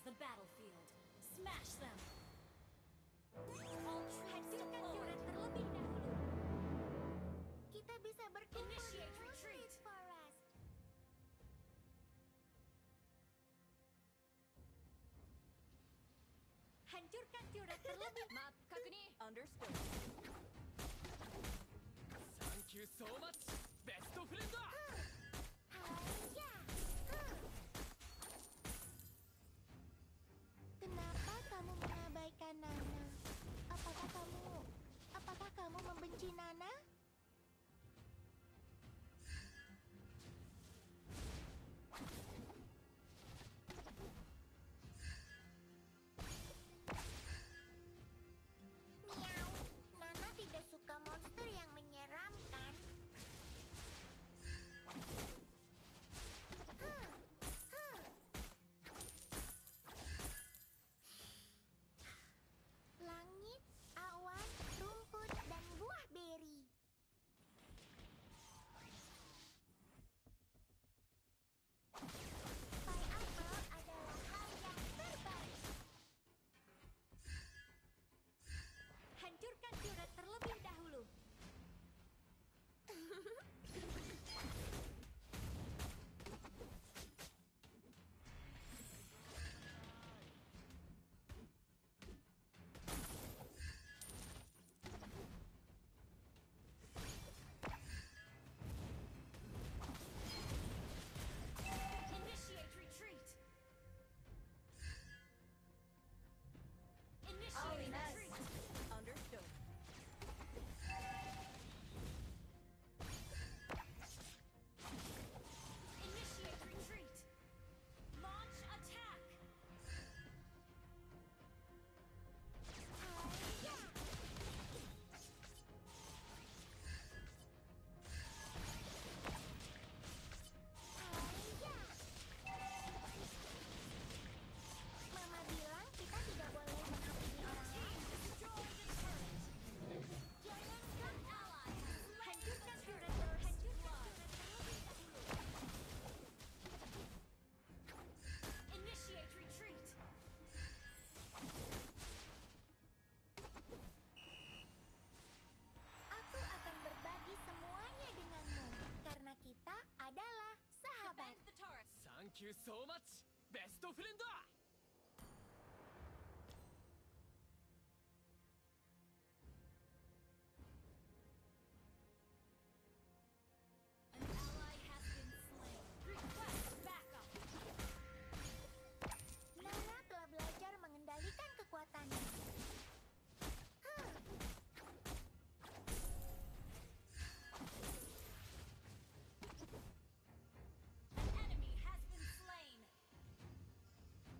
the battlefield. Smash them. All troops deployed. Terlebih dahulu. Kita bisa berkumpul di Initiate Moonlit retreat. Forest. Hancurkan turret terlebih. Map kakuni. Understood. Thank you so much, best friend! Haya. Kenapa kamu mengabaikan Nana? Apakah kamu membenci Nana? Miau, Nana tidak suka monster yang menyeramkan. Langit, awan, rumput, dan buah beri. Pineapple adalah hal yang terbaik. Hancurkan turret terlebih dahulu. Initiate retreat. Initiate Holiness. retreat. Understood. Initiate retreat. Launch attack. Haya. Haya. Mama bilang kita tidak boleh menghakimi orang lain. Destroy the turret. Jangan An ally has slain hancurkan the turret turret. terlebih Blood. dahulu. Initiate retreat. Aku akan berbagi semuanya denganmu karena kita adalah sahabat. Defend the turret. Thank you so much, best friend! An ally has been slain. Request backup. Nana telah belajar mengendalikan kekuatannya. Huh. An enemy has been slain.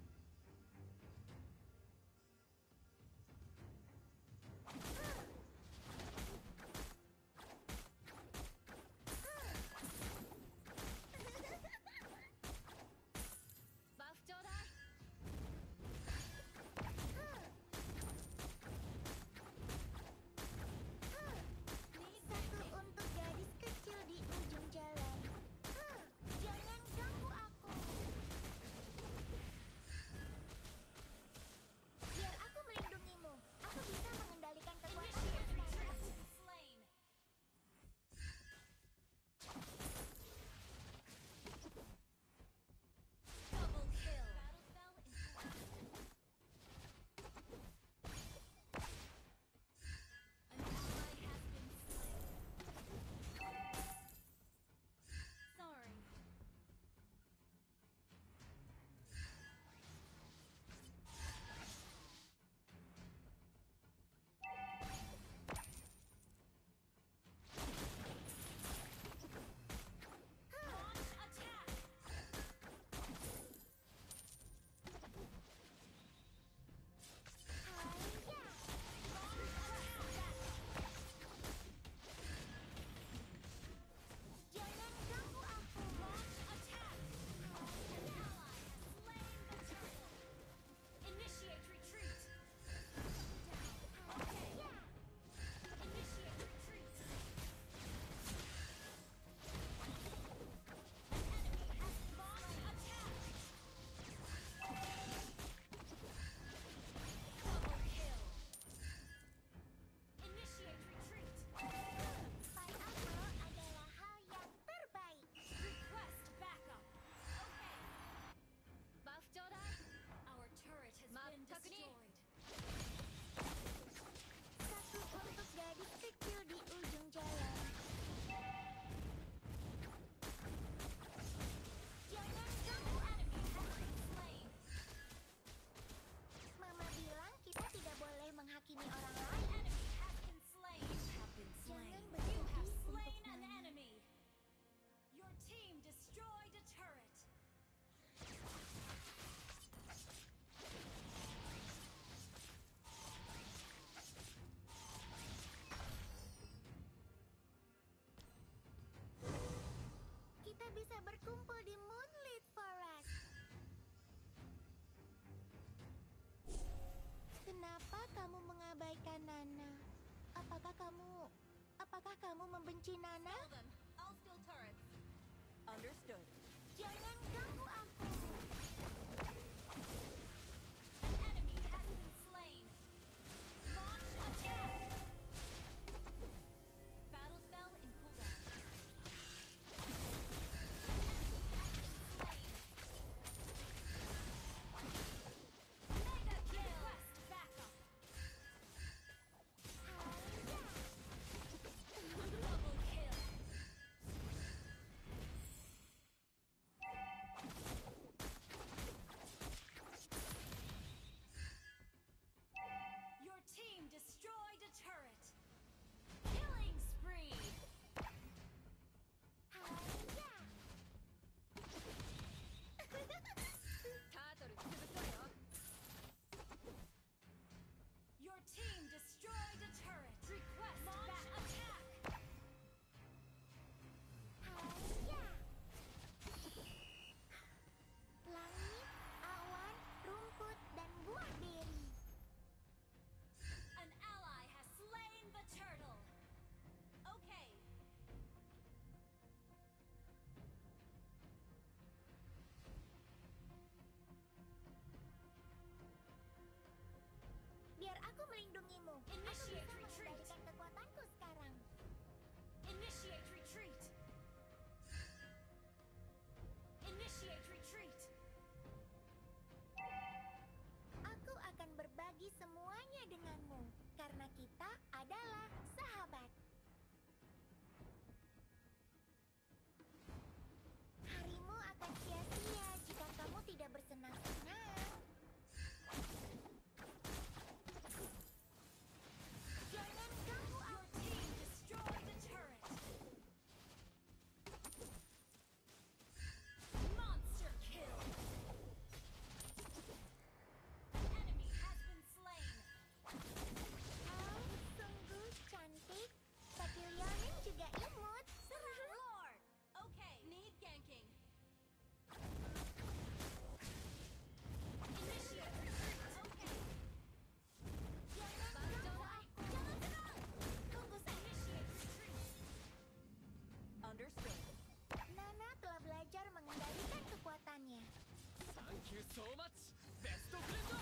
Apakah kamu membenci Nana? Kill them. I'll steal turrets. Understood. Jangan ganggu aku. An enemy has been slain. Launch attack. Battle spell in cooldown. Mega kill. Request backup. Double kill. Your team destroyed a turret. Killing spree. Haya. タートル潰そうよ。 Your team destroyed a turret. Request back attack. Haya. Langit, awan, rumput, dan buah beri. An ally has slain the turtle. Okay. Biar aku melindungimu. Aku bisa Initiate retreat. mengendalikan kekuatanku sekarang. Initiate retreat. Initiate retreat. Aku akan berbagi semuanya denganmu, karena kita adalah sahabat. Harimu akan sia-sia jika kamu tidak bersenang-senang. Jangan ganggu Your aku. team destroyed a turret. Monster kill. An enemy has been slain. Kau sungguh cantik. Papilionin juga imut. Roar. Okay. Need ganking. Initiate retreat. Okay. Jangan ganggu aku. Jangan serang. Tunggu saja. Initiate retreat. Understood. Nana telah belajar mengendalikan kekuatannya. Thank you so much, best of friend.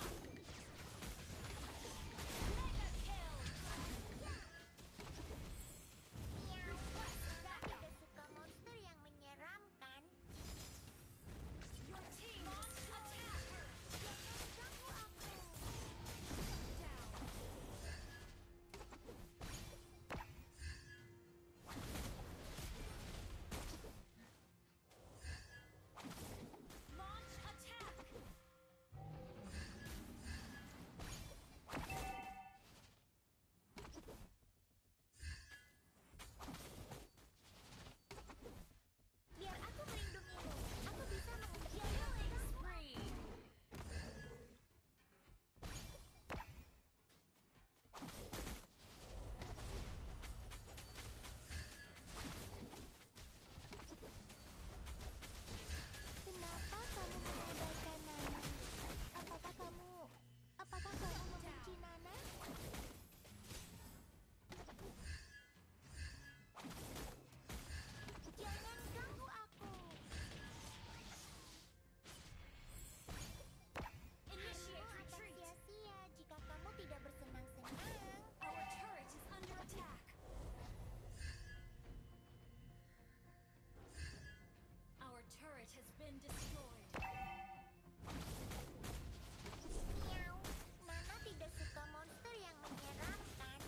Mega kill. Miau. Nana tidak suka monster yang menyeramkan. Your team launch attack. Jangan ganggu aku. Down. Launch attack. Biar aku melindungimu. Aku bisa mengejar Killing spree. Kenapa kamu mengabaikan Nana? Apakah kamu membenci Nana? Jangan ganggu aku. Initiate Harimu akan retreat. sia-sia jika kamu tidak bersenang-senang. Our turret is under attack. Our turret has been destroyed. Miau. Nana tidak suka monster yang menyeramkan.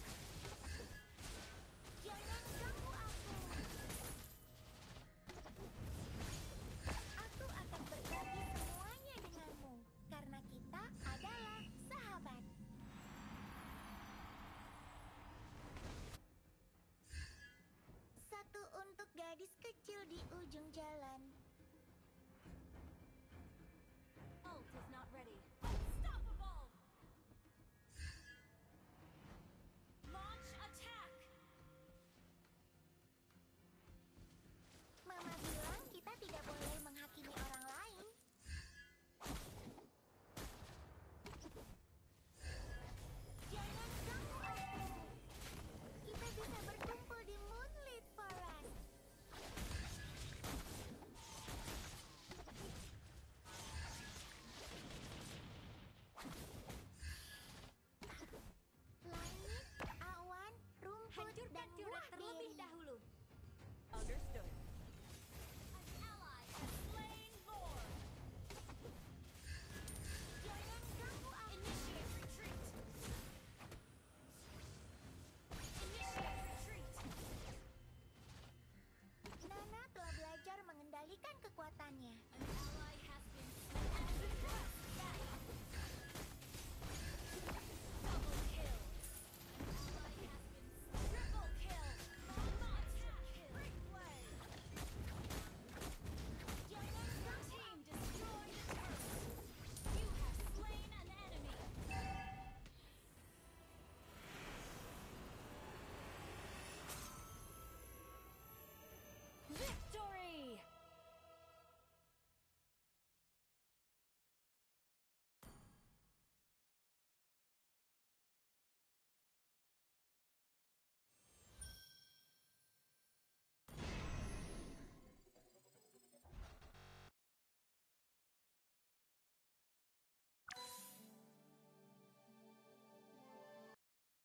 Jangan ganggu aku. Aku akan berbagi semuanya denganmu, karena kita adalah sahabat. Satu untuk gadis kecil di ujung jalan.